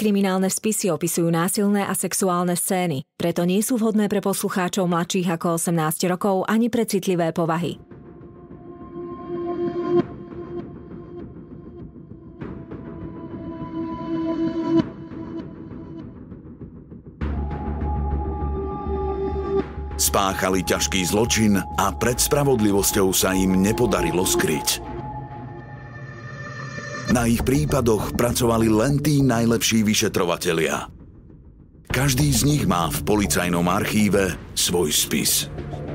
Kriminálne spisy opisujú násilné a sexuálne scény, preto nie sú vhodné pre poslucháčov mladších ako 18 rokov ani pre citlivé povahy. Spáchali ťažký zločin a pred spravodlivosťou sa im nepodarilo skryť. Na ich prípadoch pracovali len tí najlepší vyšetrovatelia. Každý z nich má v policajnom archíve svoj spis.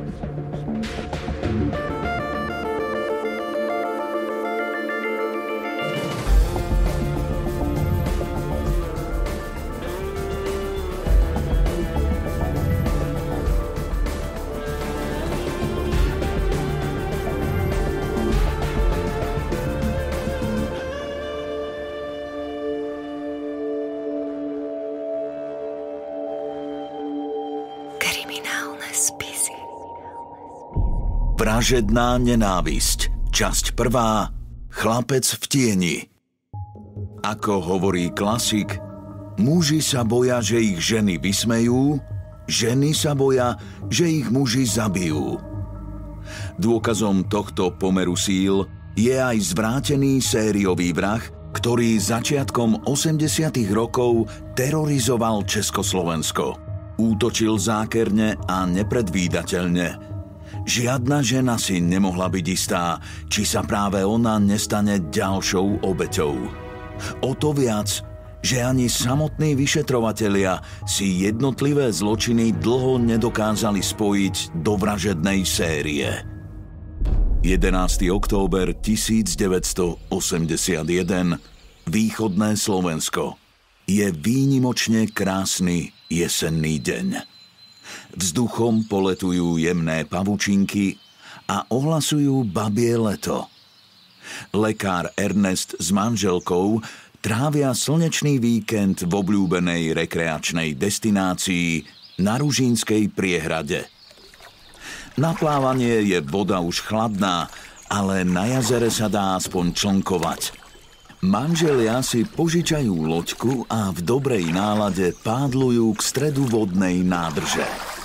Vražedná nenávisť. Časť 1. Chlapec v tieni. Ako hovorí klasik, muži sa boja, že ich ženy vysmejú, ženy sa boja, že ich muži zabijú. Dôkazom tohto pomeru síl je aj zvrátený sériový vrah, ktorý začiatkom 80. rokov terorizoval Československo. Útočil zákerne a nepredvídateľne. Žiadna žena si nemohla byť istá, či sa práve ona nestane ďalšou obeťou. O to viac, že ani samotní vyšetrovatelia si jednotlivé zločiny dlho nedokázali spojiť do vražednej série. 11. október 1981, východné Slovensko. Je výnimočne krásny jesenný deň. Vzduchom poletujú jemné pavučinky a ohlasujú babie leto. Lekár Ernest s manželkou trávia slnečný víkend v obľúbenej rekreačnej destinácii na Ružínskej priehrade. Na plávanie je voda už chladná, ale na jazere sa dá aspoň člnkovať. Manželia si požičajú loďku a v dobrej nálade pádlujú k stredu vodnej nádrže.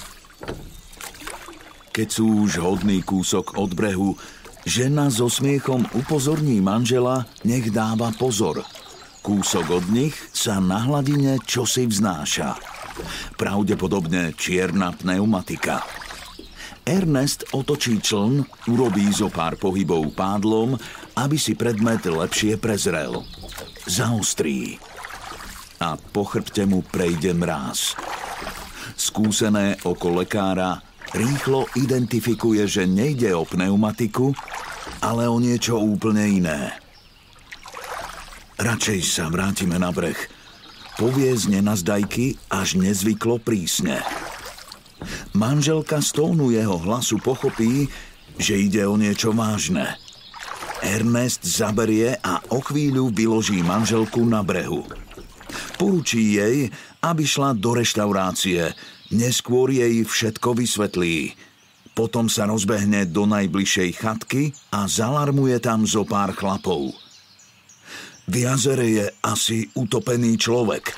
Keď sú už hodný kúsok od brehu, žena so smiechom upozorní manžela, nech dáva pozor. Kúsok od nich sa na hladine čosi vznáša. Pravdepodobne čierna pneumatika. Ernest otočí čln, urobí zo pár pohybov pádlom, aby si predmet lepšie prezrel. Zaostrí. A po chrbte mu prejde mráz. Skúsené oko lekára rýchlo identifikuje, že nejde o pneumatiku, ale o niečo úplne iné. Radšej sa vrátime na breh. Povie z nenazdajky až nezvyklo prísne. Manželka z tónu jeho hlasu pochopí, že ide o niečo vážne. Ernest zaberie a o chvíľu vyloží manželku na brehu. Poručí jej, aby šla do reštaurácie, neskôr jej všetko vysvetlí. Potom sa rozbehne do najbližšej chatky a zalarmuje tam zo pár chlapov. V jazere je asi utopený človek.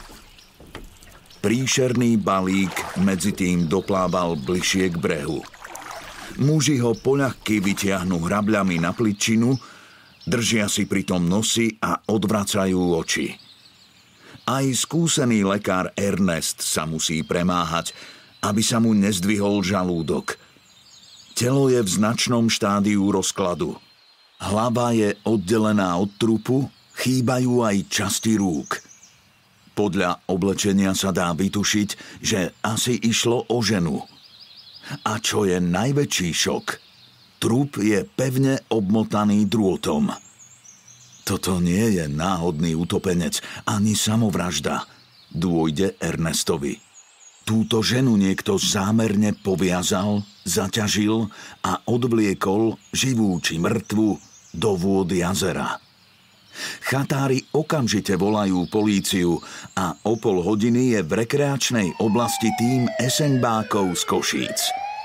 Príšerný balík medzi tým doplával bližšie k brehu. Muži ho poľahky vytiahnu hrabľami na pličinu, držia si pritom nosy a odvracajú oči. Aj skúsený lekár Ernest sa musí premáhať, aby sa mu nezdvihol žalúdok. Telo je v značnom štádiu rozkladu. Hlava je oddelená od trupu, chýbajú aj časti rúk. Podľa oblečenia sa dá vytušiť, že asi išlo o ženu. A čo je najväčší šok, trup je pevne obmotaný drôtom. Toto nie je náhodný utopenec, ani samovražda, dôjde Ernestovi. Túto ženu niekto zámerne poviazal, zaťažil a odvliekol, živú či mŕtvu, do vôd jazera. Chatári okamžite volajú políciu a o pol hodiny je v rekreačnej oblasti tím esenbákov z Košíc.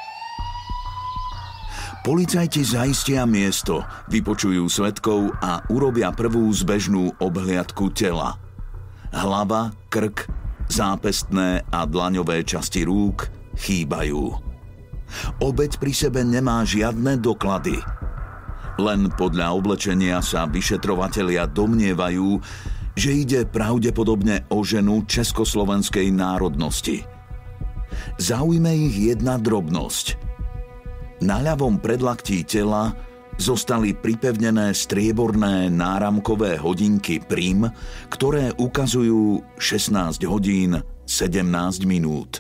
Policajti zaistia miesto, vypočujú svedkov a urobia prvú zbežnú obhliadku tela. Hlava, krk, zápestné a dlaňové časti rúk chýbajú. Obeť pri sebe nemá žiadne doklady. Len podľa oblečenia sa vyšetrovatelia domnievajú, že ide pravdepodobne o ženu československej národnosti. Zaujme ich jedna drobnosť. Na ľavom predlaktí tela zostali pripevnené strieborné náramkové hodinky Prim, ktoré ukazujú 16 hodín 17 minút.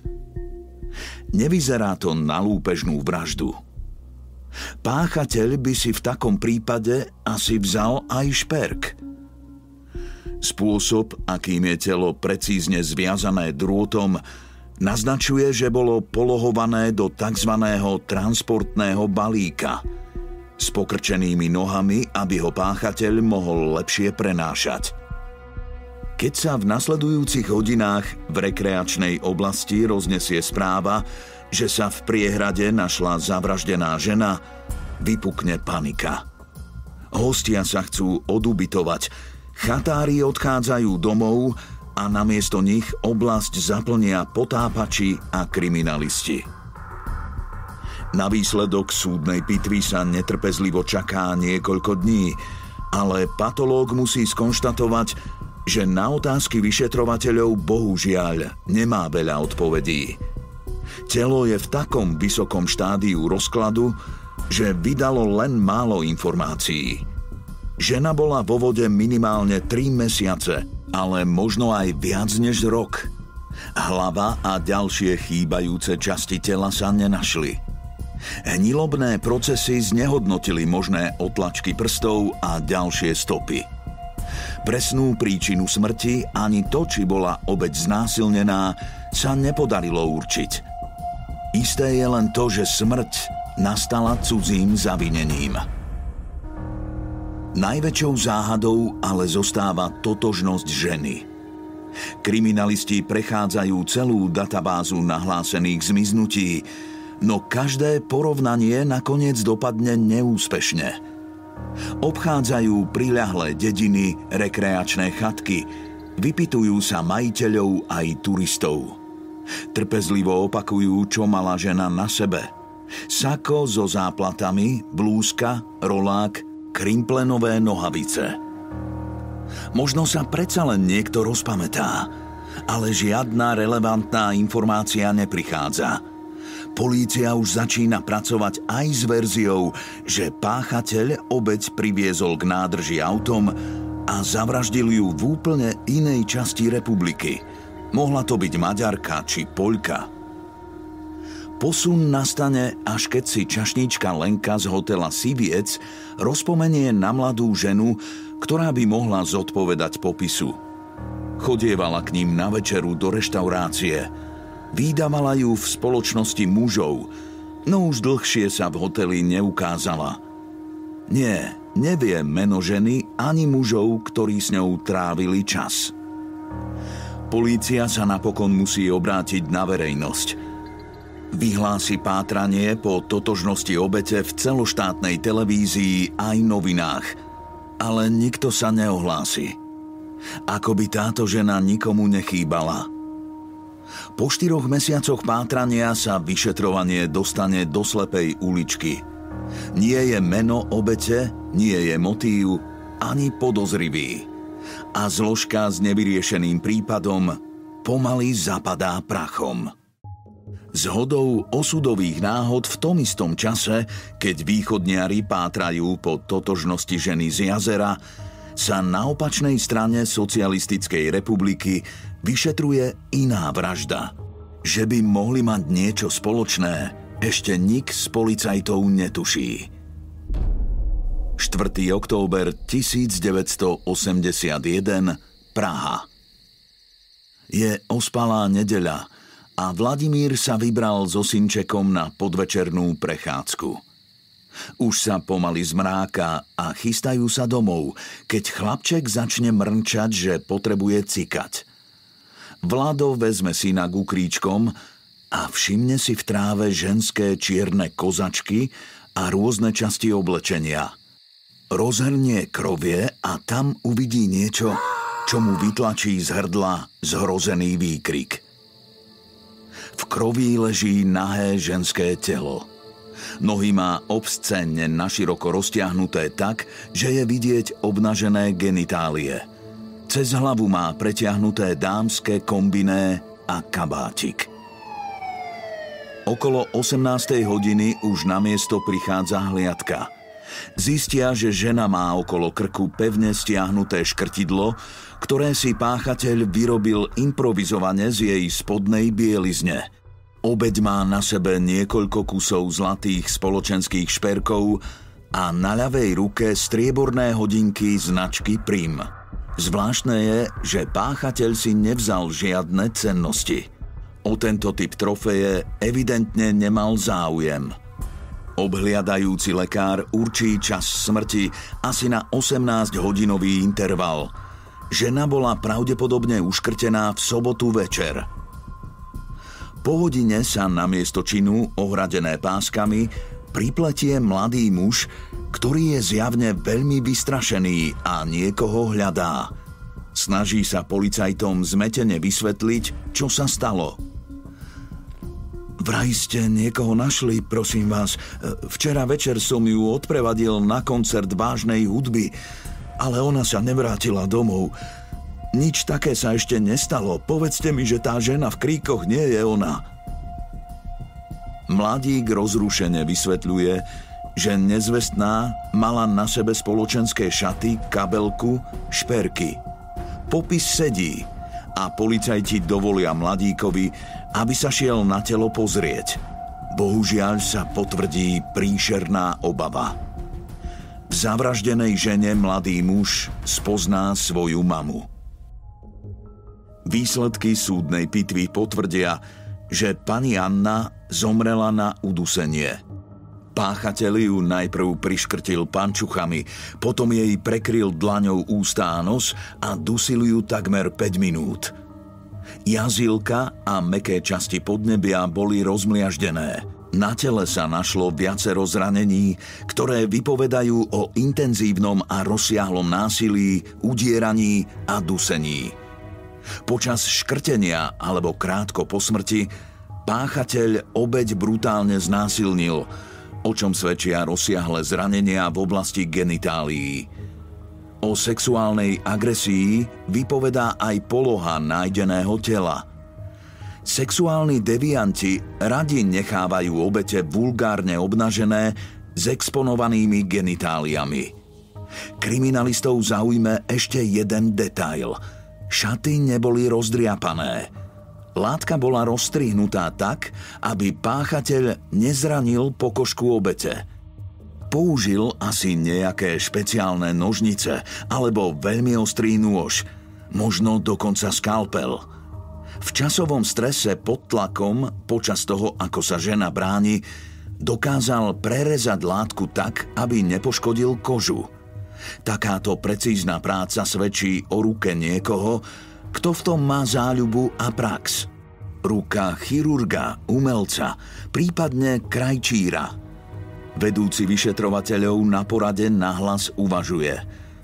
Nevyzerá to na lúpežnú vraždu. Páchateľ by si v takom prípade asi vzal aj šperk. Spôsob, akým je telo precízne zviazané drôtom, naznačuje, že bolo polohované do tzv. Transportného balíka s pokrčenými nohami, aby ho páchateľ mohol lepšie prenášať. Keď sa v nasledujúcich hodinách v rekreačnej oblasti roznesie správa, že sa v priehrade našla zavraždená žena, vypukne panika. Hostia sa chcú odubytovať, chatári odchádzajú domov a namiesto nich oblasť zaplnia potápači a kriminalisti. Na výsledok súdnej pitvy sa netrpezlivo čaká niekoľko dní, ale patológ musí skonštatovať, že na otázky vyšetrovateľov bohužiaľ nemá veľa odpovedí. Telo je v takom vysokom štádiu rozkladu, že vydalo len málo informácií. Žena bola vo vode minimálne 3 mesiace, ale možno aj viac než rok. Hlava a ďalšie chýbajúce časti tela sa nenašli. Hnilobné procesy znehodnotili možné otlačky prstov a ďalšie stopy. Presnú príčinu smrti ani to, či bola obeť znásilnená, sa nepodarilo určiť. Isté je len to, že smrť nastala cudzím zavinením. Najväčšou záhadou ale zostáva totožnosť ženy. Kriminalisti prechádzajú celú databázu nahlásených zmiznutí, no každé porovnanie nakoniec dopadne neúspešne. Obchádzajú priľahlé dediny, rekreačné chatky, vypytujú sa majiteľov aj turistov. Trpezlivo opakujú, čo mala žena na sebe. Sako so záplatami, blúzka, rolák, krimplenové nohavice. Možno sa predsa len niekto rozpamätá, ale žiadna relevantná informácia neprichádza. Polícia už začína pracovať aj s verziou, že páchateľ obeť priviezol k nádrži autom a zavraždil ju v úplne inej časti republiky. Mohla to byť Maďarka či Poľka. Posun nastane, až keď si čašníčka Lenka z hotela Siviec rozpomenie na mladú ženu, ktorá by mohla zodpovedať popisu. Chodievala k ním na večeru do reštaurácie. Vídavala ju v spoločnosti mužov, no už dlhšie sa v hoteli neukázala. Nie, nevie meno ženy ani mužov, ktorí s ňou trávili čas. Polícia sa napokon musí obrátiť na verejnosť. Vyhlási pátranie po totožnosti obete v celoštátnej televízii aj novinách, ale nikto sa neohlási. Ako by táto žena nikomu nechýbala. Po 4 mesiacoch pátrania sa vyšetrovanie dostane do slepej uličky. Nie je meno obete, nie je motív, ani podozrivý. A zložka s nevyriešeným prípadom pomaly zapadá prachom. Zhodou osudových náhod v tom istom čase, keď východniari pátrajú po totožnosti ženy z jazera, sa na opačnej strane Socialistickej republiky vyšetruje iná vražda. Že by mohli mať niečo spoločné, ešte nik z policajtov netuší. 4. október 1981, Praha. Je ospalá nedeľa a Vladimír sa vybral so synčekom na podvečernú prechádzku. Už sa pomaly zmráka a chystajú sa domov, keď chlapček začne mrnčať, že potrebuje cikať. Vlado vezme syna k kríčkom a všimne si v tráve ženské čierne kozačky a rôzne časti oblečenia. Rozhrnie krovie a tam uvidí niečo, čo mu vytlačí z hrdla zhrozený výkrik. V kroví leží nahé ženské telo. Nohy má obscénne naširoko roztiahnuté tak, že je vidieť obnažené genitálie. Cez hlavu má pretiahnuté dámske kombiné a kabátik. Okolo 18. hodiny už na miesto prichádza hliadka. Zistia, že žena má okolo krku pevne stiahnuté škrtidlo, ktoré si páchateľ vyrobil improvizovane z jej spodnej bielizne. Obeť má na sebe niekoľko kusov zlatých spoločenských šperkov a na ľavej ruke strieborné hodinky značky Prim. Zvláštne je, že páchateľ si nevzal žiadne cennosti. O tento typ trofeje evidentne nemal záujem. Obhliadajúci lekár určí čas smrti asi na 18-hodinový interval. Žena bola pravdepodobne uškrtená v sobotu večer. Po hodine sa na miesto činu, ohradené páskami, pripletie mladý muž, ktorý je zjavne veľmi vystrašený a niekoho hľadá. Snaží sa policajtom zmetene vysvetliť, čo sa stalo. Vraj ste niekoho našli, prosím vás. Včera večer som ju odprevadil na koncert vážnej hudby, ale ona sa nevrátila domov. Nič také sa ešte nestalo. Povedzte mi, že tá žena v kríkoch nie je ona. Mladík rozrušene vysvetľuje, že nezvestná mala na sebe spoločenské šaty, kabelku, šperky. Popis sedí a policajti dovolia mladíkovi, aby sa šiel na telo pozrieť. Bohužiaľ sa potvrdí príšerná obava. V zavraždenej žene mladý muž spozná svoju mamu. Výsledky súdnej pitvy potvrdia, že pani Anna zomrela na udusenie. Páchateľ ju najprv priškrtil pančuchami, potom jej prekryl dlaňou ústa a nos a dusil ju takmer 5 minút. Jazýlka a mäkké časti podnebia boli rozmliaždené. Na tele sa našlo viacero zranení, ktoré vypovedajú o intenzívnom a rozsiahlom násilí, udieraní a dusení. Počas škrtenia alebo krátko po smrti páchateľ obeť brutálne znásilnil, o čom svedčia rozsiahle zranenia v oblasti genitálií. O sexuálnej agresii vypovedá aj poloha nájdeného tela. Sexuálni devianti radi nechávajú obete vulgárne obnažené s exponovanými genitáliami. Kriminalistov zaujme ešte jeden detail. Šaty neboli rozdriapané. Látka bola rozstrihnutá tak, aby páchateľ nezranil pokožku obete. Použil asi nejaké špeciálne nožnice alebo veľmi ostrý nôž, možno dokonca skalpel. V časovom strese pod tlakom, počas toho, ako sa žena bráni, dokázal prerezať látku tak, aby nepoškodil kožu. Takáto precízna práca svedčí o ruke niekoho, kto v tom má záľubu a prax. Ruka chirurga, umelca, prípadne krajčíra. Vedúci vyšetrovateľov na porade nahlas uvažuje.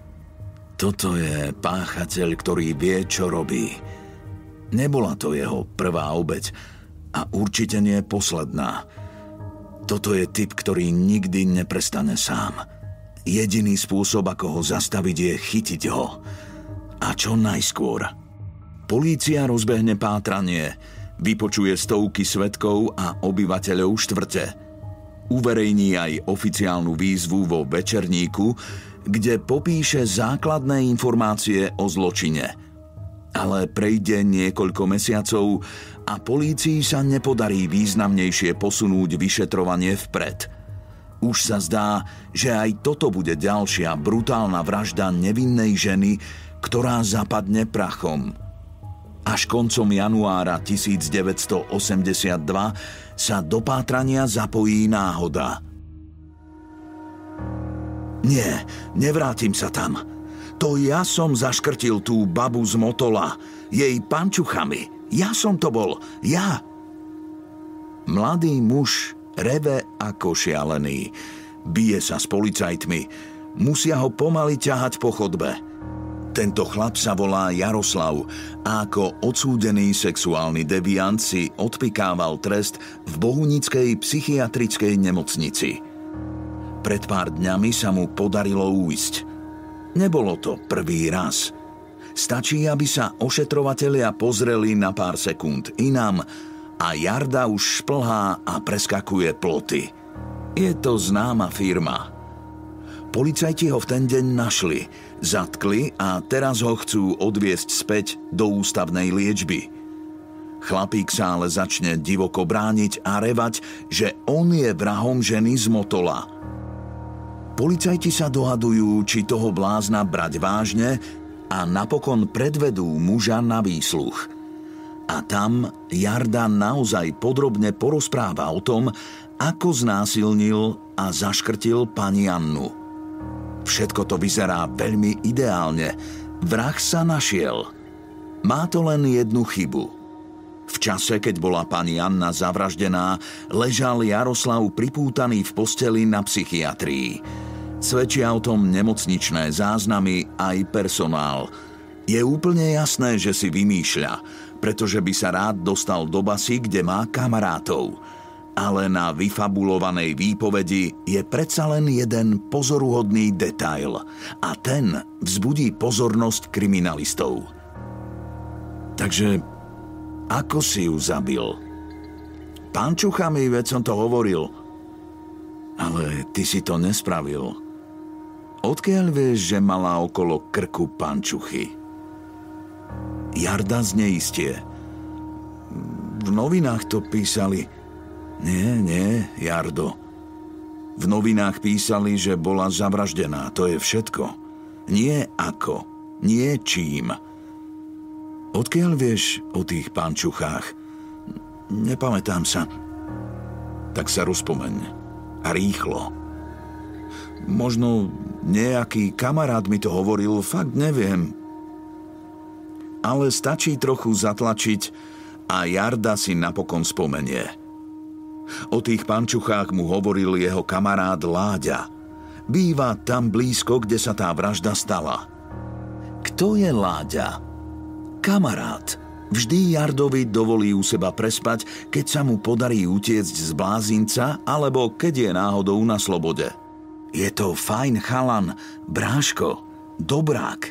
Toto je páchateľ, ktorý vie, čo robí. Nebola to jeho prvá obeť a určite nie posledná. Toto je typ, ktorý nikdy neprestane sám. Jediný spôsob, ako ho zastaviť, je chytiť ho. A čo najskôr. Polícia rozbehne pátranie, vypočuje stovky svedkov a obyvateľov štvrte. Uverejní aj oficiálnu výzvu vo Večerníku, kde popíše základné informácie o zločine. Ale prejde niekoľko mesiacov a polícii sa nepodarí významnejšie posunúť vyšetrovanie vpred. Už sa zdá, že aj toto bude ďalšia brutálna vražda nevinnej ženy, ktorá zapadne prachom. Až koncom januára 1982 sa do pátrania zapojí náhoda. Nie, nevrátim sa tam. To ja som zaškrtil tú babu z Motola, jej pančuchami. Ja som to bol, ja. Mladý muž reve ako šialený. Bije sa s policajtmi. Musia ho pomaly ťahať po chodbe. Tento chlap sa volá Jaroslav a ako odsúdený sexuálny deviant si odpikával trest v bohunickej psychiatrickej nemocnici. Pred pár dňami sa mu podarilo újsť. Nebolo to prvý raz. Stačí, aby sa ošetrovatelia pozreli na pár sekúnd inám a Jarda už šplhá a preskakuje ploty. Je to známa firma. Policajti ho v ten deň našli, zatkli a teraz ho chcú odviesť späť do ústavnej liečby. Chlapík sa ale začne divoko brániť a revať, že on je vrahom ženy z Motola. Policajti sa dohadujú, či toho blázna brať vážne a napokon predvedú muža na výsluch. A tam Jarda naozaj podrobne porozpráva o tom, ako znásilnil a zaškrtil pani Annu. Všetko to vyzerá veľmi ideálne. Vrah sa našiel. Má to len jednu chybu. V čase, keď bola pani Anna zavraždená, ležal Jaroslav pripútaný v posteli na psychiatrii. Svedčia o tom nemocničné záznamy aj personál. Je úplne jasné, že si vymýšľa, pretože by sa rád dostal do basy, kde má kamarátov. Ale na vyfabulovanej výpovedi je predsa len jeden pozoruhodný detail a ten vzbudí pozornosť kriminalistov. Takže ako si ju zabil? Pančuchami, veď som to hovoril. Ale ty si to nespravil. Odkiaľ vieš, že mala okolo krku pančuchy? Jarda zneistie. V novinách to písali. Nie, Jardo. V novinách písali, že bola zavraždená. To je všetko. Nie ako. Nie čím. Odkiaľ vieš o tých pančuchách? Nepamätám sa. Tak sa rozpomeň. A rýchlo. Možno nejaký kamarát mi to hovoril, fakt neviem. Ale stačí trochu zatlačiť a Jarda si napokon spomenie. O tých pančuchách mu hovoril jeho kamarát Láďa. Býva tam blízko, kde sa tá vražda stala. Kto je Láďa? Kamarát. Vždy Jardovi dovolí u seba prespať, keď sa mu podarí utiecť z blázinca alebo keď je náhodou na slobode. Je to fajn chalan, bráško, dobrák.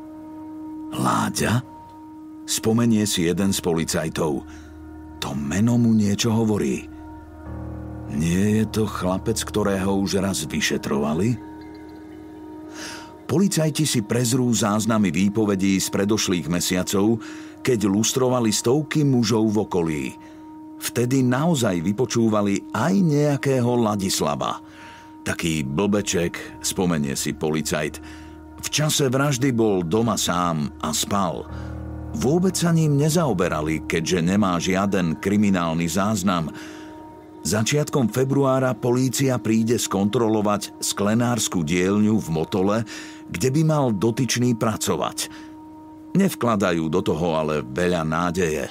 Láďa? Spomenie si jeden z policajtov. To meno mu niečo hovorí. Nie je to chlapec, ktorého už raz vyšetrovali? Policajti si prezrú záznamy výpovedí z predošlých mesiacov, keď lustrovali stovky mužov v okolí. Vtedy naozaj vypočúvali aj nejakého Ladislava. Taký blbeček, spomenie si policajt. V čase vraždy bol doma sám a spal. Vôbec sa ním nezaoberali, keďže nemá žiaden kriminálny záznam. Začiatkom februára polícia príde skontrolovať sklenárskú dielňu v Motole, kde by mal dotyčný pracovať. Nevkladajú do toho ale veľa nádeje.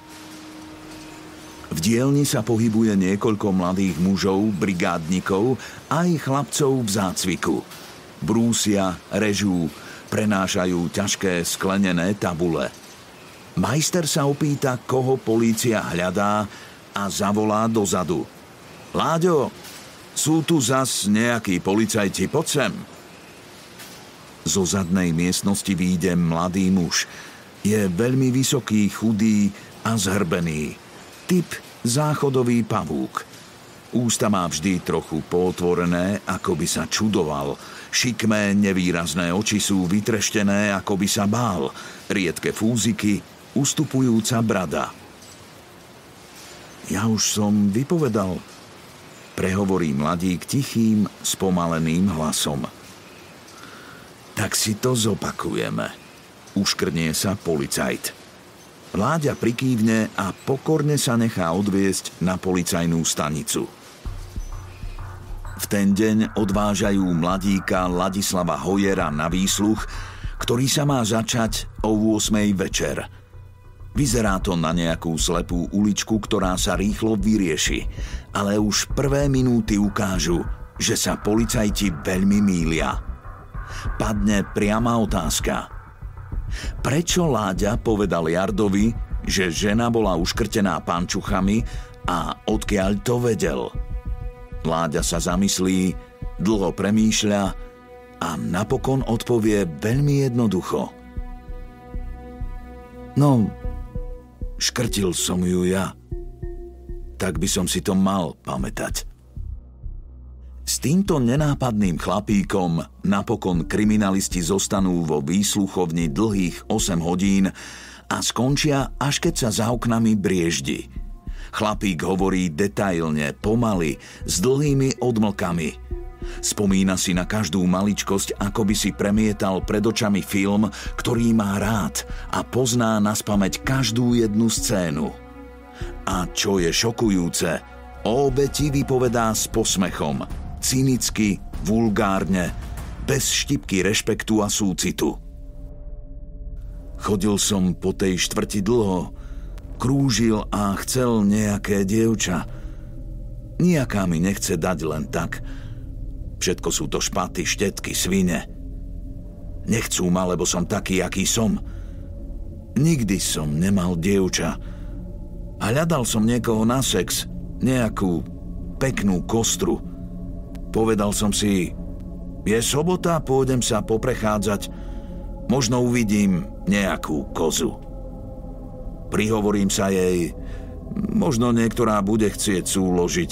V dielni sa pohybuje niekoľko mladých mužov, brigádnikov aj chlapcov v zácviku. Brúsia, režú, prenášajú ťažké sklenené tabule. Majster sa opýta, koho polícia hľadá, a zavolá dozadu. Láďo, sú tu zas nejakí policajti, poď sem. Zo zadnej miestnosti vyjde mladý muž. Je veľmi vysoký, chudý a zhrbený. Typ záchodový pavúk. Ústa má vždy trochu pootvorené, ako by sa čudoval. Šikmé, nevýrazné oči sú vytreštené, ako by sa bál. Riedke fúziky, ustupujúca brada. Ja už som vypovedal, prehovorí mladík tichým, spomaleným hlasom. Tak si to zopakujeme. Uškrnie sa policajt. Láďa prikývne a pokorne sa nechá odviesť na policajnú stanicu. V ten deň odvážajú mladíka Ladislava Hojera na výsluch, ktorý sa má začať o 8:00 večer. Vyzerá to na nejakú slepú uličku, ktorá sa rýchlo vyrieši, ale už prvé minúty ukážu, že sa policajti veľmi mýlia. Padne priama otázka. Prečo Láďa povedal Jardovi, že žena bola uškrtená pančuchami a odkiaľ to vedel? Láďa sa zamyslí, dlho premýšľa a napokon odpovie veľmi jednoducho. No, škrtil som ju ja. Tak by som si to mal pamätať. S týmto nenápadným chlapíkom napokon kriminalisti zostanú vo výsluchovni dlhých 8 hodín a skončia, až keď sa za oknami brieždi. Chlapík hovorí detailne, pomaly, s dlhými odmlkami. Spomína si na každú maličkosť, ako by si premietal pred očami film, ktorý má rád a pozná naspamäť každú jednu scénu. A čo je šokujúce, o obeti vypovedá s posmechom, cynicky, vulgárne, bez štipky rešpektu a súcitu. Chodil som po tej štvrti dlho, krúžil a chcel nejaké dievča. Nijaká mi nechce dať len tak. Všetko sú to špaty, štetky, svine. Nechcú ma, lebo som taký, aký som. Nikdy som nemal dievča. A hľadal som niekoho na sex, nejakú peknú kostru. Povedal som si, je sobota, pôjdem sa poprechádzať, možno uvidím nejakú kozu. Prihovorím sa jej, možno niektorá bude chcieť súložiť.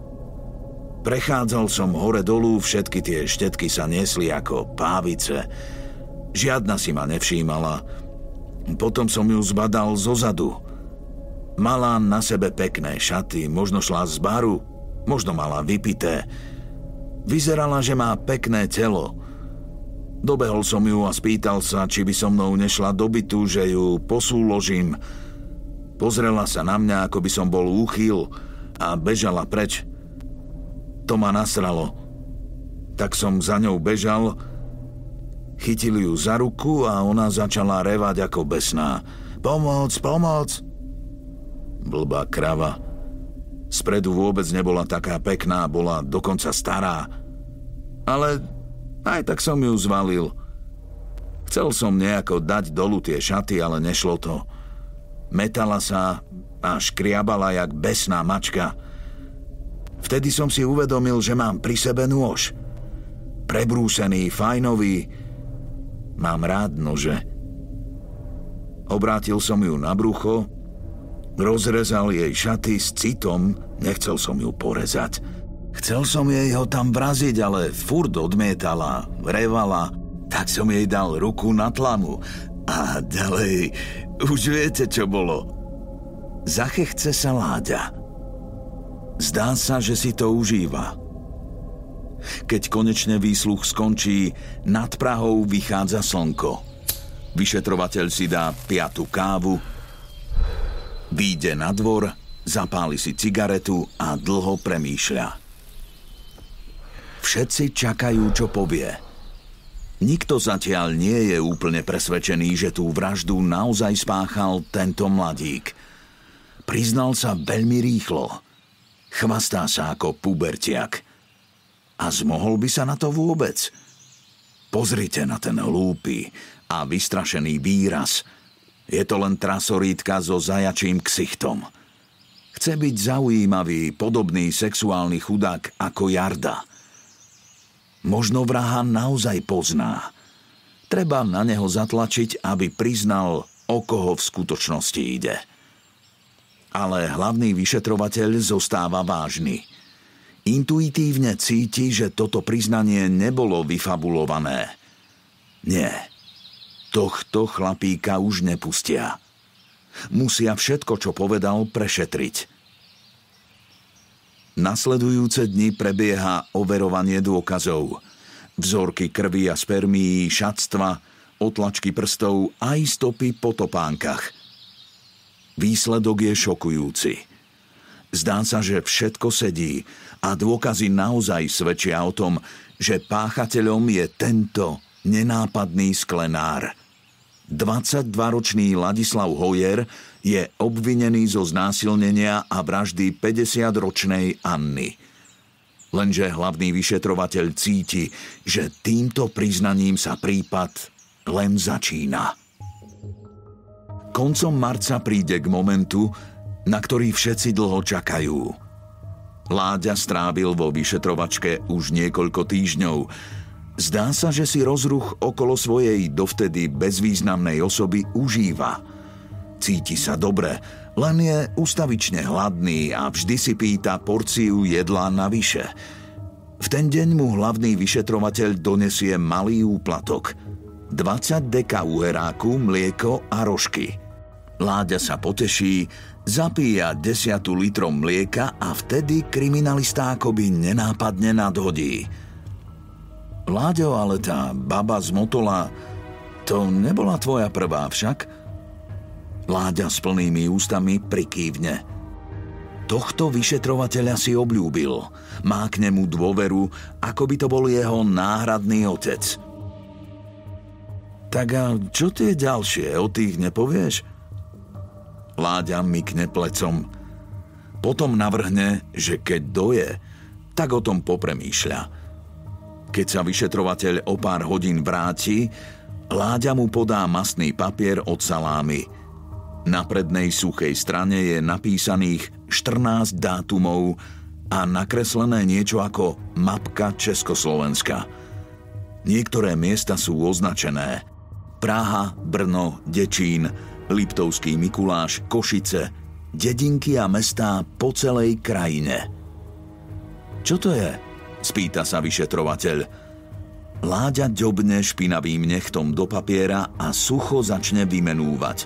Prechádzal som hore dolu, všetky tie štetky sa niesli ako pávice. Žiadna si ma nevšímala. Potom som ju zbadal zozadu. Mala na sebe pekné šaty, možno šla z baru, možno mala vypité. Vyzerala, že má pekné telo. Dobehol som ju a spýtal sa, či by so mnou nešla do bytu, že ju posúložím. Pozrela sa na mňa, ako by som bol úchyl a bežala preč. To ma nasralo. Tak som za ňou bežal, chytil ju za ruku a ona začala revať ako besná. Pomoc, pomoc! Blbá krava. Spredu vôbec nebola taká pekná, bola dokonca stará. Ale aj tak som ju zvalil. Chcel som nejako dať dolu tie šaty, ale nešlo to. Metala sa a škriabala jak besná mačka. Vtedy som si uvedomil, že mám pri sebe nôž. Prebrúsený, fajnový. Mám rád nože. Obrátil som ju na brucho, rozrezal jej šaty s citom, nechcel som ju porezať. Chcel som jej ho tam vraziť, ale furt odmietala, revala, tak som jej dal ruku na tlamu. A ďalej, už viete, čo bolo. Zachechce sa Láďa. Zdá sa, že si to užíva. Keď konečne výsluch skončí, nad Prahou vychádza slnko. Vyšetrovateľ si dá 5. kávu, vyjde na dvor, zapáli si cigaretu a dlho premýšľa. Všetci čakajú, čo povie. Nikto zatiaľ nie je úplne presvedčený, že tú vraždu naozaj spáchal tento mladík. Priznal sa veľmi rýchlo. Chvastá sa ako pubertiak. A zmohol by sa na to vôbec? Pozrite na ten hlúpy a vystrašený výraz. Je to len trasorítka so zajačím ksichtom. Chce byť zaujímavý, podobný sexuálny chudák ako Jarda. Možno vraha naozaj pozná. Treba na neho zatlačiť, aby priznal, o koho v skutočnosti ide. Ale hlavný vyšetrovateľ zostáva vážny. Intuitívne cíti, že toto priznanie nebolo vyfabulované. Nie. Tohto chlapíka už nepustia. Musia všetko, čo povedal, prešetriť. Nasledujúce dni prebieha overovanie dôkazov. Vzorky krvi a spermií, šatstva, otlačky prstov aj stopy po topánkach. Výsledok je šokujúci. Zdá sa, že všetko sedí a dôkazy naozaj svedčia o tom, že páchateľom je tento nenápadný sklenár. 22-ročný Ladislav Hojer je obvinený zo znásilnenia a vraždy 50-ročnej Anny. Lenže hlavný vyšetrovateľ cíti, že týmto priznaním sa prípad len začína. Koncom marca príde k momentu, na ktorý všetci dlho čakajú. Láďa strávil vo vyšetrovačke už niekoľko týždňov. Zdá sa, že si rozruch okolo svojej dovtedy bezvýznamnej osoby užíva. Cíti sa dobre, len je ustavične hladný a vždy si pýta porciu jedla navyše. V ten deň mu hlavný vyšetrovateľ donesie malý úplatok. 20 deka uheráku, mlieko a rožky. Láďa sa poteší, zapíja 10 litrom mlieka a vtedy kriminalista akoby nenápadne nadhodí. Láďo, ale tá baba z Motola, to nebola tvoja prvá však? Láďa s plnými ústami prikývne. Tohto vyšetrovateľa si obľúbil. Má k nemu dôveru, ako by to bol jeho náhradný otec. Tak a čo tie ďalšie, o tých nepovieš? Láďa mykne plecom. Potom navrhne, že keď doje, tak o tom popremýšľa. Keď sa vyšetrovateľ o pár hodín vráti, Láďa mu podá mastný papier od salámy. Na prednej suchej strane je napísaných 14 dátumov a nakreslené niečo ako mapka Československa. Niektoré miesta sú označené: Praha, Brno, Dečín, Liptovský Mikuláš, Košice, dedinky a mestá po celej krajine. Čo to je? Spýta sa vyšetrovateľ. Láďa ďobne špinavým nechtom do papiera a sucho začne vymenúvať.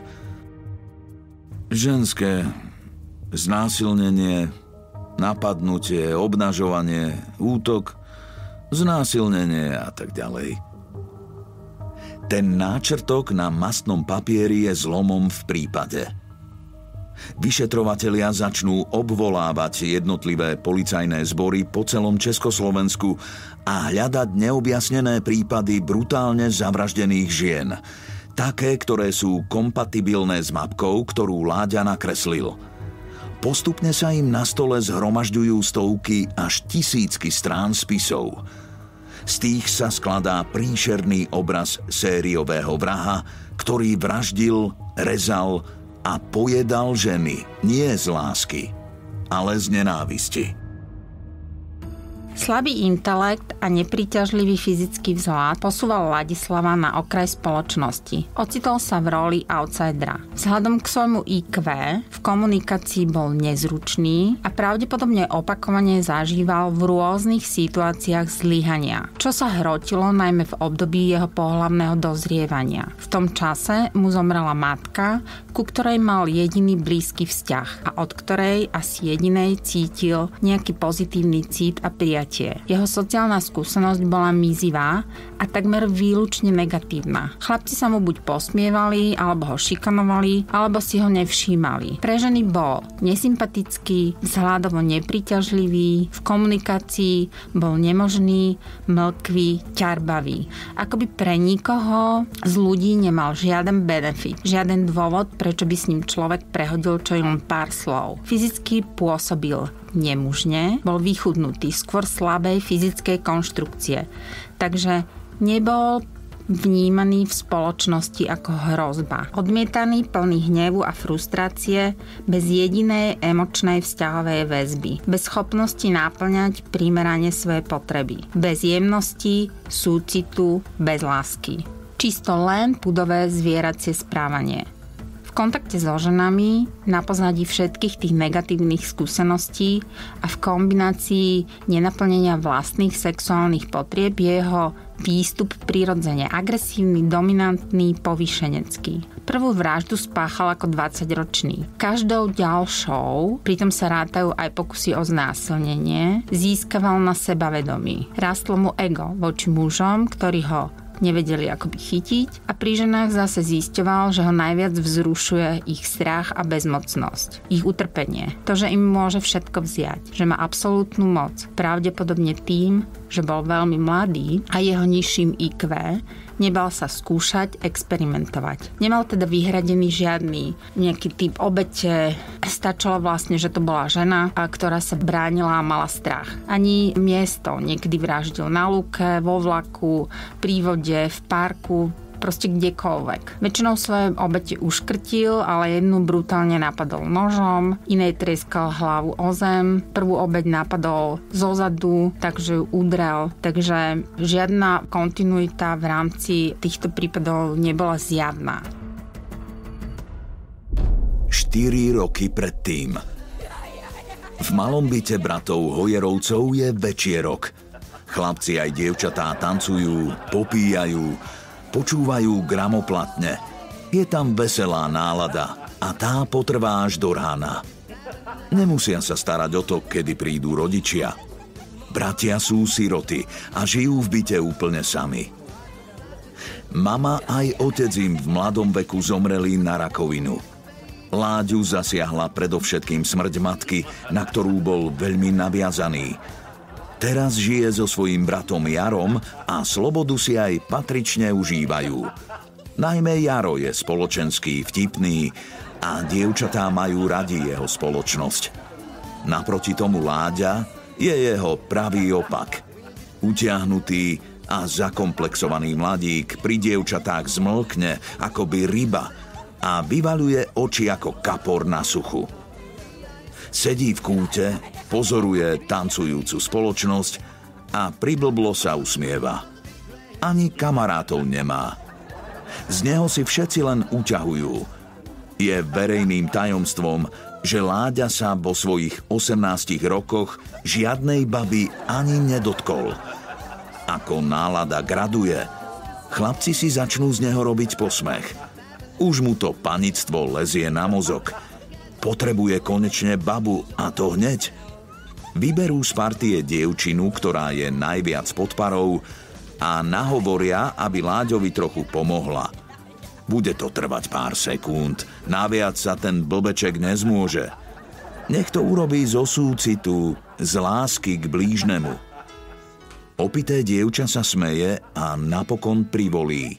Ženské, znásilnenie, napadnutie, obnažovanie, útok, znásilnenie a tak ďalej. Ten náčrtok na mastnom papieri je zlomom v prípade. Vyšetrovatelia začnú obvolávať jednotlivé policajné zbory po celom Československu a hľadať neobjasnené prípady brutálne zavraždených žien. Také, ktoré sú kompatibilné s mapkou, ktorú Láďa nakreslil. Postupne sa im na stole zhromažďujú stovky až tisícky strán spisov. Z tých sa skladá príšerný obraz sériového vraha, ktorý vraždil, rezal a pojedal ženy nie z lásky, ale z nenávisti. Slabý intelekt a nepríťažlivý fyzický vzhľad posúval Ladislava na okraj spoločnosti. Ocitol sa v roli outsidera. Vzhľadom k svojmu IQ v komunikácii bol nezručný a pravdepodobne opakovane zažíval v rôznych situáciách zlyhania, čo sa hrotilo najmä v období jeho pohlavného dozrievania. V tom čase mu zomrela matka, ku ktorej mal jediný blízky vzťah a od ktorej asi jedinej cítil nejaký pozitívny cít a prijatie. Jeho sociálna skúsenosť bola mizivá a takmer výlučne negatívna. Chlapci sa mu buď posmievali, alebo ho šikanovali, alebo si ho nevšímali. Pre ženy bol nesympatický, vzhľadovo nepríťažlivý, v komunikácii bol nemožný, mlkvý, ťarbavý. Akoby pre nikoho z ľudí nemal žiaden benefit, žiaden dôvod, prečo by s ním človek prehodil čo len pár slov. Fyzicky pôsobil nemužne, bol vychudnutý, skôr slabej fyzickej konštrukcie. Takže nebol vnímaný v spoločnosti ako hrozba. Odmietaný, plný hnevu a frustrácie, bez jedinej emočnej vzťahovej väzby. Bez schopnosti náplňať primerane svoje potreby. Bez jemnosti, súcitu, bez lásky. Čisto len pudové zvieracie správanie. V kontakte so ženami, na pozadí všetkých tých negatívnych skúseností a v kombinácii nenaplnenia vlastných sexuálnych potrieb je jeho výstup prirodzene agresívny, dominantný, povýšenecký. Prvú vraždu spáchal ako 20-ročný. Každou ďalšou, pritom sa rátajú aj pokusy o znásilnenie, získaval na sebavedomí. Rástlo mu ego voči mužom, ktorí ho nevedeli akoby chytiť a pri ženách zase zisťoval, že ho najviac vzrušuje ich strach a bezmocnosť, ich utrpenie. To, že im môže všetko vziať, že má absolútnu moc, pravdepodobne tým, že bol veľmi mladý a jeho nižším IQ, nebal sa skúšať, experimentovať. Nemal teda vyhradený žiadny nejaký typ obete. Stačilo vlastne, že to bola žena, ktorá sa bránila a mala strach. Ani miesto. Niekedy vraždil na lúke, vo vlaku, pri vode, v parku. proste kdekoľvek. Väčšinou svoje obete uškrtil, ale jednu brutálne napadol nožom, inej trieskal hlavu o zem, prvú obeť napadol zozadu, takže ju udrel. Takže žiadna kontinuita v rámci týchto prípadov nebola zjavná. 4 roky predtým. V malom byte bratov Hojerovcov je večierok. Chlapci aj dievčatá tancujú, popíjajú, počúvajú gramoplatne. Je tam veselá nálada a tá potrvá až do rána. Nemusia sa starať o to, kedy prídu rodičia. Bratia sú siroty a žijú v byte úplne sami. Mama aj otec im v mladom veku zomreli na rakovinu. Láďu zasiahla predovšetkým smrť matky, na ktorú bol veľmi naviazaný. Teraz žije so svojím bratom Jarom a slobodu si aj patrične užívajú. Najmä Jaro je spoločenský, vtipný a dievčatá majú radi jeho spoločnosť. Naproti tomu Láďa je jeho pravý opak. Utiahnutý a zakomplexovaný mladík pri dievčatách zmlkne akoby ryba a vyvaľuje oči ako kapor na suchu. Sedí v kúte, pozoruje tancujúcu spoločnosť a priblblo sa usmieva. Ani kamarátov nemá. Z neho si všetci len uťahujú. Je verejným tajomstvom, že Láďa sa vo svojich 18 rokoch žiadnej baby ani nedotkol. Ako nálada graduje, chlapci si začnú z neho robiť posmech. Už mu to panictvo lezie na mozog. Potrebuje konečne babu, a to hneď. Vyberú z partie dievčinu, ktorá je najviac pod parou, a nahovoria, aby Láďovi trochu pomohla. Bude to trvať pár sekúnd, naviac sa ten blbeček nezmôže. Nech to urobí zo súcitu, z lásky k blížnemu. Opité dievča sa smeje a napokon privolí.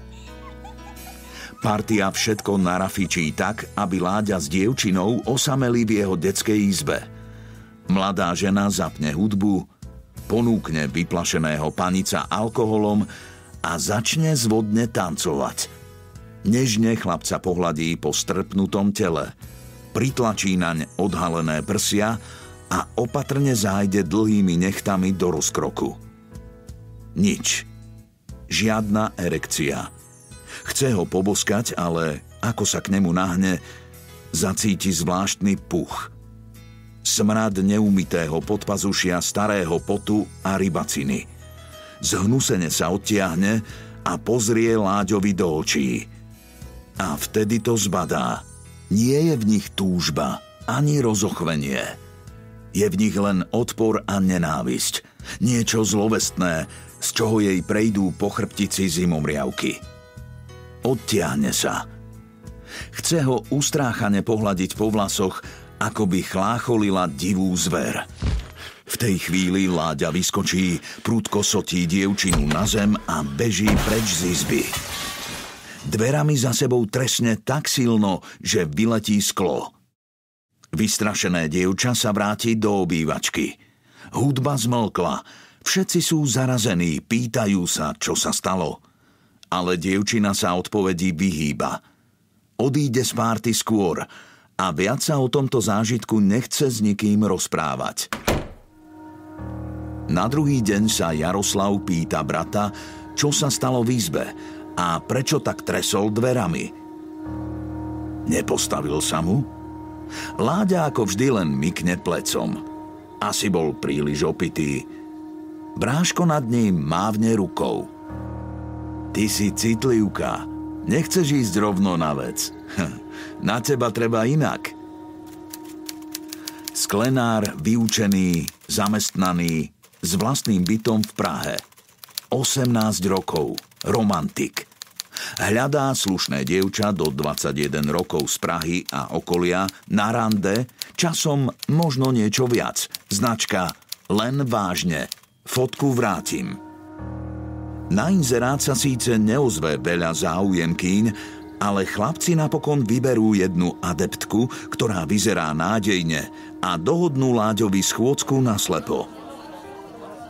Partia všetko narafičí tak, aby Láďa s dievčinou osameli v jeho detskej izbe. Mladá žena zapne hudbu, ponúkne vyplašeného panica alkoholom a začne zvodne tancovať. Nežne chlapca pohľadí po strpnutom tele, pritlačí naň odhalené prsia a opatrne zájde dlhými nechtami do rozkroku. Nič. Žiadna erekcia. Chce ho poboskať, ale ako sa k nemu nahne, zacíti zvláštny puch. Smrad neumytého podpazušia, starého potu a rybaciny. Zhnusene sa odtiahne a pozrie Láďovi do očí. A vtedy to zbadá. Nie je v nich túžba, ani rozochvenie. Je v nich len odpor a nenávisť. Niečo zlovestné, z čoho jej prejdú po chrbtici zimomriavky. Odtiahne sa. Chce ho ustráchane pohľadiť po vlasoch, ako by chlácholila divú zver. V tej chvíli Láďa vyskočí, prudko sotí dievčinu na zem a beží preč z izby. Dverami za sebou tresne tak silno, že vyletí sklo. Vystrašené dievča sa vráti do obývačky. Hudba zmlkla. Všetci sú zarazení, pýtajú sa, čo sa stalo. Ale dievčina sa odpovedí vyhýba. Odíde z párty skôr a viac sa o tomto zážitku nechce s nikým rozprávať. Na druhý deň sa Jaroslav pýta brata, čo sa stalo v izbe a prečo tak tresol dverami. Nepostavil sa mu? Láďa ako vždy len mykne plecom. Asi bol príliš opitý. Bráško nad ním mávne rukou. Ty si citlivka. Nechceš ísť rovno na vec. Na teba treba inak. Sklenár, vyučený, zamestnaný, s vlastným bytom v Prahe. 18 rokov. Romantik. Hľadá slušné dievča do 21 rokov z Prahy a okolia na rande, časom možno niečo viac. Značka len vážne. Fotku vrátim. Na inzerát sa síce neozve veľa záujemkýň, ale chlapci napokon vyberú jednu adeptku, ktorá vyzerá nádejne a dohodnú Láďovi schôdzku naslepo.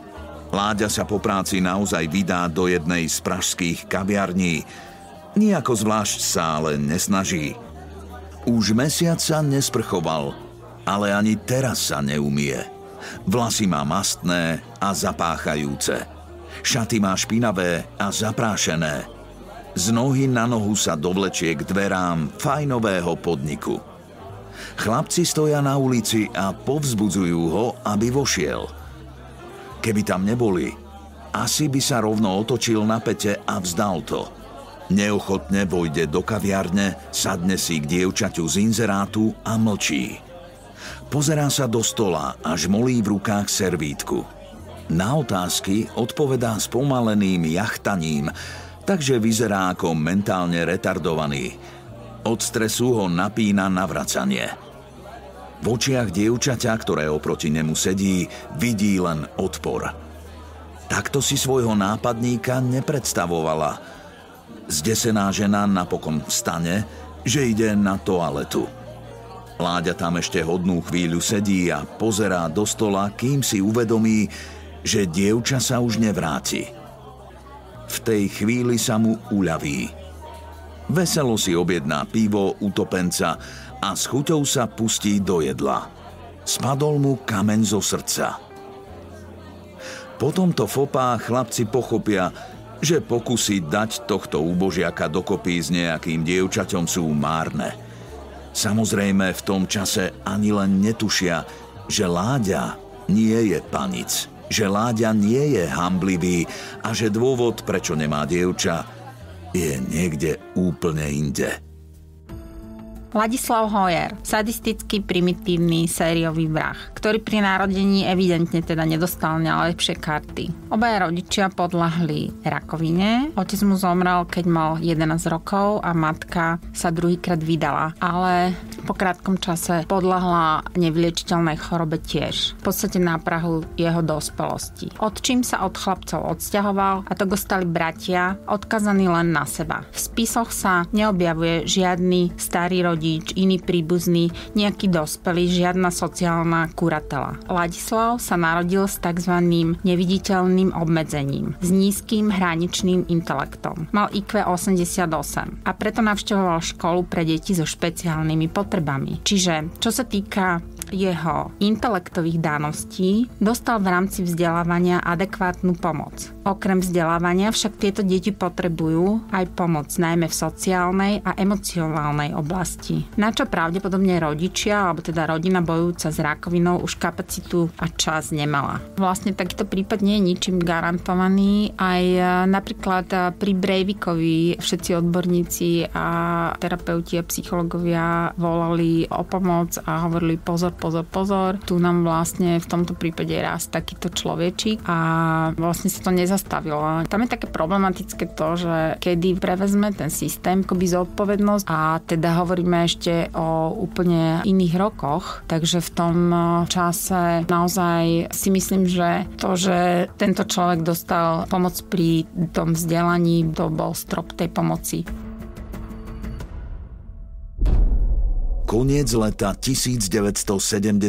Láďa sa po práci naozaj vydá do jednej z pražských kaviarní. Nijako zvlášť sa ale nesnaží. Už mesiac sa nesprchoval, ale ani teraz sa neumie. Vlasy má mastné a zapáchajúce. Šaty má špinavé a zaprášené. Z nohy na nohu sa dovlečie k dverám fajnového podniku. Chlapci stoja na ulici a povzbudzujú ho, aby vošiel. Keby tam neboli, asi by sa rovno otočil na pete a vzdal to. Neochotne vojde do kaviarne, sadne si k dievčaťu z inzerátu a mlčí. Pozerá sa do stola a žmolí v rukách servítku. Na otázky odpovedá spomaleným jachtaním, takže vyzerá ako mentálne retardovaný. Od stresu ho napína na vracanie. V očiach dievčaťa, ktoré oproti nemu sedí, vidí len odpor. Takto si svojho nápadníka nepredstavovala. Zdesená žena napokon vstane, že ide na toaletu. Láďa tam ešte hodnú chvíľu sedí a pozerá do stola, kým si uvedomí, že dievča sa už nevráti. V tej chvíli sa mu uľaví. Veselo si objedná pivo, utopenca a s chuťou sa pustí do jedla. Spadol mu kameň zo srdca. Po tomto fopá chlapci pochopia, že pokusy dať tohto úbožiaka dokopy s nejakým dievčaťom sú márne. Samozrejme v tom čase ani len netušia, že Láďa nie je panic, že Láďa nie je hanblivý a že dôvod, prečo nemá dievča, je niekde úplne inde. Ladislav Hojer, sadistický, primitívny, sériový vrah, ktorý pri narodení evidentne teda nedostal najlepšie karty. Obaja rodičia podľahli rakovine, otec mu zomrel, keď mal 11 rokov a matka sa druhýkrát vydala, ale po krátkom čase podľahla nevyliečiteľnej chorobe tiež, v podstate na prahu jeho dospelosti. Otčím sa od chlapcov odsťahoval a tak ostali bratia, odkazaní len na seba. V spisoch sa neobjavuje žiadny starý rodič, iný príbuzný, nejaký dospelý, žiadna sociálna kuratela. Ladislav sa narodil s tzv. Neviditeľným obmedzením, s nízkym hraničným intelektom. Mal IQ 88 a preto navštevoval školu pre deti so špeciálnymi potrebami. Čiže, čo sa týka jeho intelektových dáností, dostal v rámci vzdelávania adekvátnu pomoc. Okrem vzdelávania však tieto deti potrebujú aj pomoc, najmä v sociálnej a emocionálnej oblasti. Na čo pravdepodobne rodičia, alebo teda rodina bojujúca s rakovinou už kapacitu a čas nemala. Vlastne takýto prípad nie je ničím garantovaný. Aj napríklad pri Breivicovi všetci odborníci a terapeuti a psychológovia volali o pomoc a hovorili pozor. Tu nám vlastne v tomto prípade raz takýto človečík a vlastne sa to nezastavilo. Tam je také problematické to, že kedy prevezme ten systém akoby zodpovednosť a teda hovoríme ešte o úplne iných rokoch, takže v tom čase naozaj si myslím, že to, že tento človek dostal pomoc pri tom vzdelaní, to bol strop tej pomoci. Koniec leta 1978.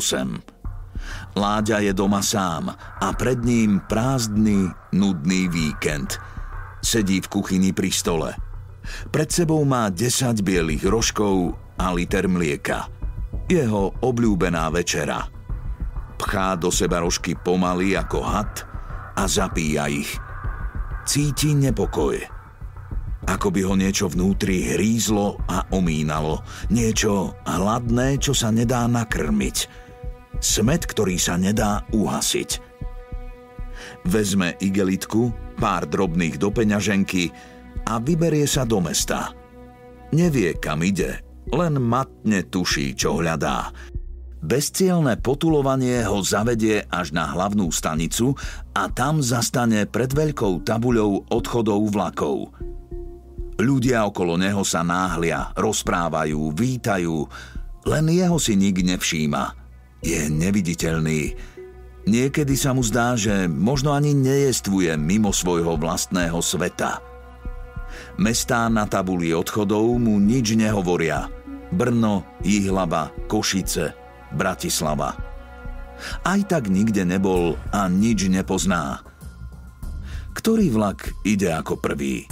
Láďa je doma sám a pred ním prázdny, nudný víkend. Sedí v kuchyni pri stole. Pred sebou má 10 bielých rožkov a liter mlieka. Jeho obľúbená večera. Pchá do seba rožky pomaly ako had a zapíja ich. Cíti nepokoj. Ako by ho niečo vnútri hrízlo a omínalo. Niečo hladné, čo sa nedá nakrmiť. Smäd, ktorý sa nedá uhasiť. Vezme igelitku, pár drobných do peňaženky a vyberie sa do mesta. Nevie, kam ide, len matne tuší, čo hľadá. Bezcielne potulovanie ho zavedie až na hlavnú stanicu a tam zastane pred veľkou tabuľou odchodov vlakov. Ľudia okolo neho sa náhlia, rozprávajú, vítajú, len jeho si nik nevšíma. Je neviditeľný. Niekedy sa mu zdá, že možno ani nejestvuje mimo svojho vlastného sveta. Mestá na tabuli odchodov mu nič nehovoria. Brno, Jihlava, Košice, Bratislava. Aj tak nikde nebol a nič nepozná. Ktorý vlak ide ako prvý?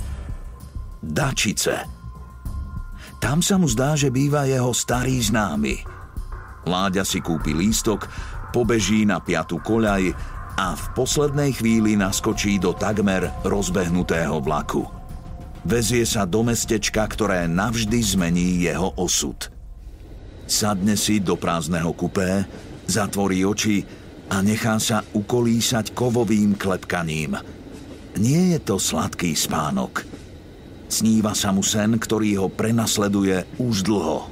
Dačice. Tam sa mu zdá, že býva jeho starý známy. Láďa si kúpi lístok, pobeží na 5. koľaj a v poslednej chvíli naskočí do takmer rozbehnutého vlaku. Vezie sa do mestečka, ktoré navždy zmení jeho osud. Sadne si do prázdneho kupé, zatvorí oči a nechá sa ukolísať kovovým klepkaním. Nie je to sladký spánok. Sníva sa mu sen, ktorý ho prenasleduje už dlho.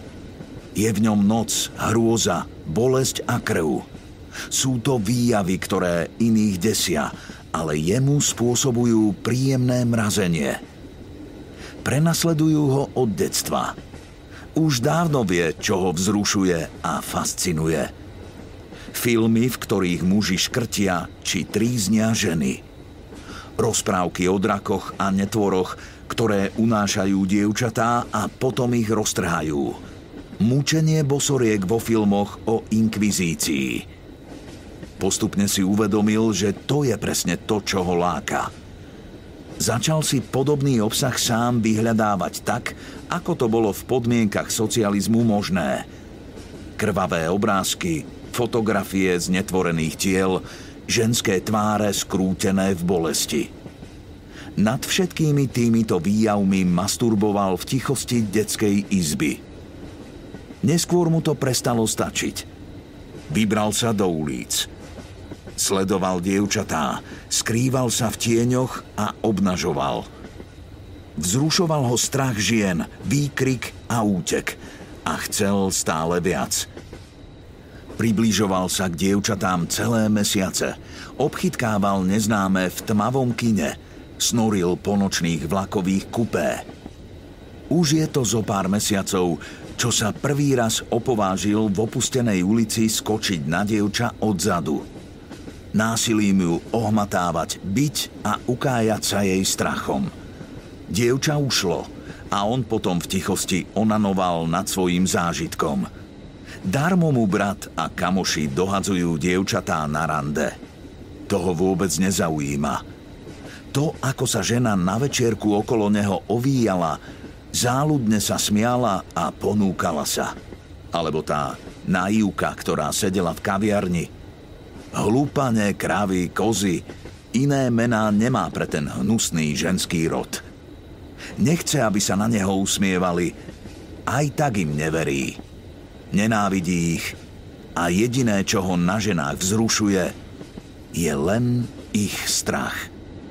Je v ňom noc, hrôza, bolesť a krv. Sú to výjavy, ktoré iných desia, ale jemu spôsobujú príjemné mrazenie. Prenasledujú ho od detstva. Už dávno vie, čo ho vzrušuje a fascinuje. Filmy, v ktorých muži škrtia či tríznia ženy. Rozprávky o drakoch a netvoroch, ktoré unášajú dievčatá a potom ich roztrhajú. Mučenie bosoriek vo filmoch o inkvizícii. Postupne si uvedomil, že to je presne to, čo ho láka. Začal si podobný obsah sám vyhľadávať tak, ako to bolo v podmienkach socializmu možné. Krvavé obrázky, fotografie z netvorených tiel, ženské tváre skrútené v bolesti. Nad všetkými týmito výjavmi masturboval v tichosti detskej izby. Neskôr mu to prestalo stačiť. Vybral sa do ulic. Sledoval dievčatá, skrýval sa v tieňoch a obnažoval. Vzrušoval ho strach žien, výkrik a útek a chcel stále viac. Približoval sa k dievčatám celé mesiace, obchytkával neznáme v tmavom kine, snoril po nočných vlakových kupé. Už je to zo pár mesiacov, čo sa prvý raz opovážil v opustenej ulici skočiť na dievča odzadu. Násilím ju ohmatávať, biť a ukájať sa jej strachom. Dievča ušlo a on potom v tichosti onanoval nad svojím zážitkom. Darmo mu brat a kamoši dohadzujú dievčatá na rande. Toho vôbec nezaujíma. To, ako sa žena na večierku okolo neho ovíjala, záľudne sa smiala a ponúkala sa. Alebo tá naivka, ktorá sedela v kaviarni. Hlúpane, krávy, kozy, iné mená nemá pre ten hnusný ženský rod. Nechce, aby sa na neho usmievali, aj tak im neverí. Nenávidí ich a jediné, čo ho na ženách vzrušuje, je len ich strach.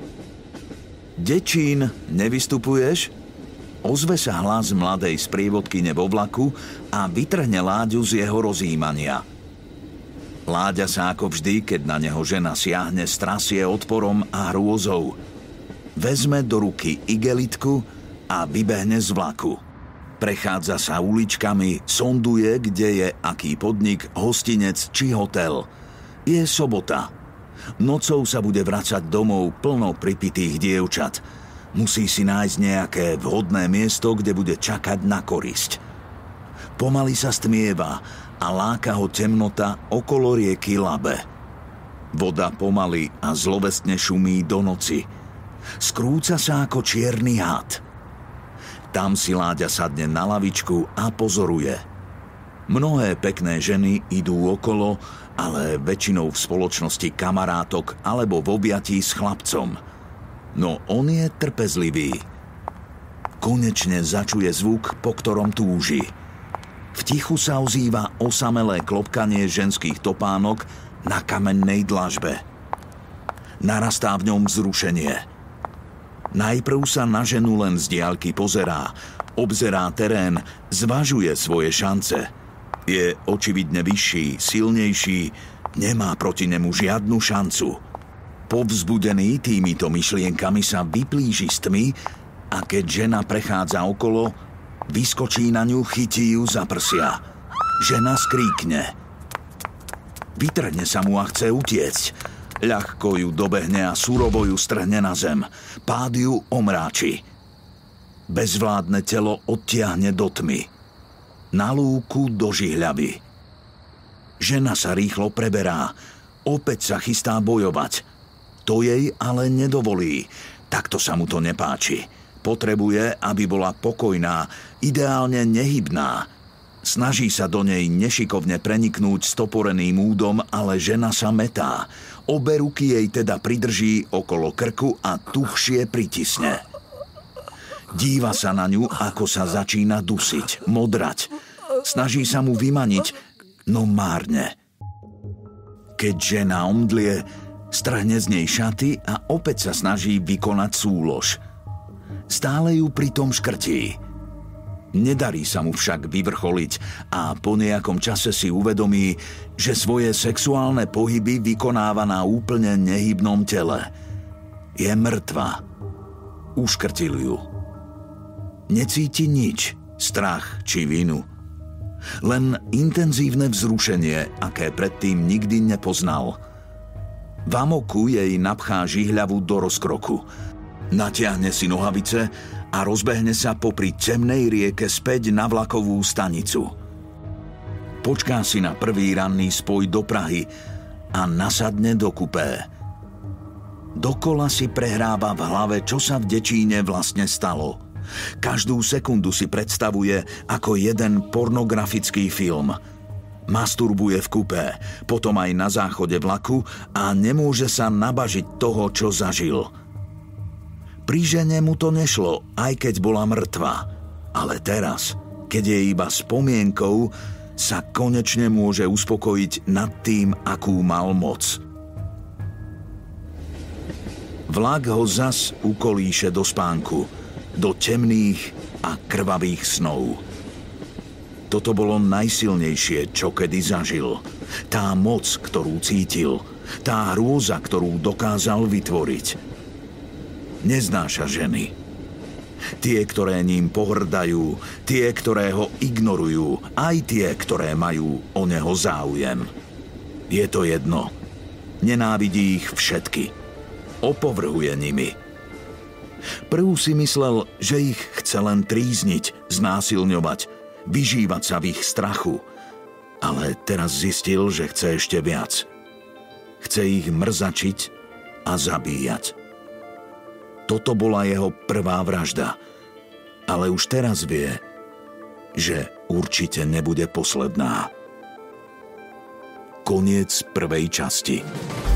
Dečín, nevystupuješ? Ozve sa hlas mladej sprievodkyne vo vlaku a vytrhne Láďu z jeho rozjímania. Láďa sa ako vždy, keď na neho žena siahne, strasie odporom a hrôzou. Vezme do ruky igelitku a vybehne z vlaku. Prechádza sa uličkami, sonduje, kde je aký podnik, hostinec či hotel. Je sobota. Nocou sa bude vracať domov plno pripitých dievčat. Musí si nájsť nejaké vhodné miesto, kde bude čakať na korisť. Pomaly sa stmieva a láka ho temnota okolo rieky Labe. Voda pomaly a zlovestne šumí do noci. Skrúca sa ako čierny had. Tam si Láďa sadne na lavičku a pozoruje. Mnohé pekné ženy idú okolo, ale väčšinou v spoločnosti kamarátok alebo v objatí s chlapcom. No on je trpezlivý. Konečne začuje zvuk, po ktorom túži. V tichu sa ozýva osamelé klopkanie ženských topánok na kamennej dlažbe. Narastá v ňom vzrušenie. Najprv sa na ženu len z diaľky pozerá, obzerá terén, zvažuje svoje šance. Je očividne vyšší, silnejší, nemá proti nemu žiadnu šancu. Povzbudený týmito myšlienkami sa vyplíži z tmy a keď žena prechádza okolo, vyskočí na ňu, chytí ju za prsia. Žena skríkne. Vytrhne sa mu a chce utiecť. Ľahko ju dobehne a surovo ju strhne na zem. Pád ju omráči. Bezvládne telo odtiahne do tmy. Na lúku do žihľavy. Žena sa rýchlo preberá. Opäť sa chystá bojovať. To jej ale nedovolí. Takto sa mu to nepáči. Potrebuje, aby bola pokojná, ideálne nehybná. Snaží sa do nej nešikovne preniknúť stoporeným údom, ale žena sa metá. Obe ruky jej teda pridrží okolo krku a tuhšie pritisne. Díva sa na ňu, ako sa začína dusiť, modrať. Snaží sa mu vymaniť, no márne. Keď žena omdlie, strhne z nej šaty a opäť sa snaží vykonať súlož. Stále ju pritom škrtí. Nedarí sa mu však vyvrcholiť a po nejakom čase si uvedomí, že svoje sexuálne pohyby vykonáva na úplne nehybnom tele. Je mŕtva. Uškrtil ju. Necíti nič, strach či vinu. Len intenzívne vzrušenie, aké predtým nikdy nepoznal. V amoku jej napchá žihľavu do rozkroku. Natiahne si nohavice a rozbehne sa popri temnej rieke späť na vlakovú stanicu. Počká si na prvý ranný spoj do Prahy a nasadne do kupé. Dokola si prehráva v hlave, čo sa v Dečíne vlastne stalo. Každú sekundu si predstavuje ako jeden pornografický film. Masturbuje v kupé, potom aj na záchode vlaku a nemôže sa nabažiť toho, čo zažil. Pri žene mu to nešlo, aj keď bola mŕtva. Ale teraz, keď je iba spomienkou, sa konečne môže uspokojiť nad tým, akú mal moc. Vlak ho zas ukolíše do spánku, do temných a krvavých snov. Toto bolo najsilnejšie, čo kedy zažil. Tá moc, ktorú cítil, tá hrôza, ktorú dokázal vytvoriť. Neznáša ženy. Tie, ktoré ním pohrdajú, tie, ktoré ho ignorujú, aj tie, ktoré majú o neho záujem. Je to jedno. Nenávidí ich všetky. Opovrhuje nimi. Prv si myslel, že ich chce len trízniť, znásilňovať, vyžívať sa v ich strachu. Ale teraz zistil, že chce ešte viac. Chce ich mrzačiť a zabíjať. Toto bola jeho prvá vražda. Ale už teraz vie, že určite nebude posledná. Koniec prvej časti.